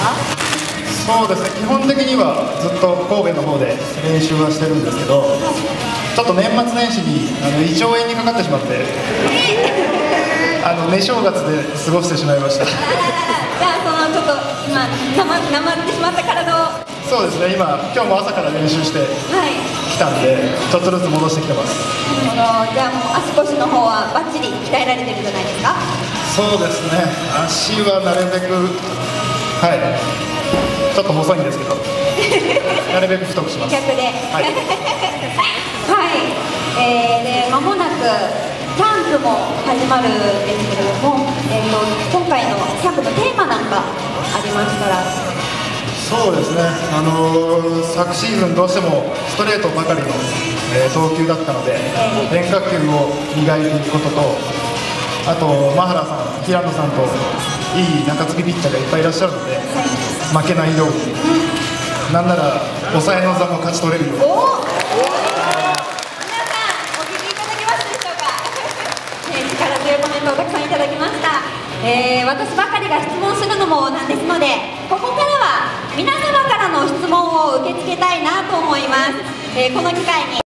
か？ そうですね、基本的にはずっと神戸の方で練習はしてるんですけど、ちょっと年末年始に胃腸炎にかかってしまって、寝正月で過ごしてしまいました。 じゃあちょっと今なまってしまった体を。 そうですね、今日も朝から練習してきたんで、ちょっとずつ戻してきてます。 なるほど。じゃあもう足腰の方はバッチリ鍛えられてるんじゃないですか？ そうですね、足はなるべく、はい、ちょっと細いんですけどなるべく太くします。 逆ではい、はい、で間もなくキャンプも始まるんですけれども、今回のキャンプのテーマなんかありましたら。 そうですね、昨シーズンどうしてもストレートばかりの、投球だったので、変化球を磨いていくことと、あと真原さん、平野さんといい中継ぎピッチャーがいっぱいいらっしゃるので、負けないように、なんなら抑えの座も勝ち取れるように。 皆さんお聞きいただけましたでしょうか？力強いコメントをたくさんいただきました。私ばかりが質問するのもなんですので、ここからは皆様からの質問を受け付けたいなと思います。この機会に